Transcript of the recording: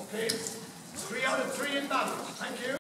Okay, 3 out of 3 in balance. Thank you.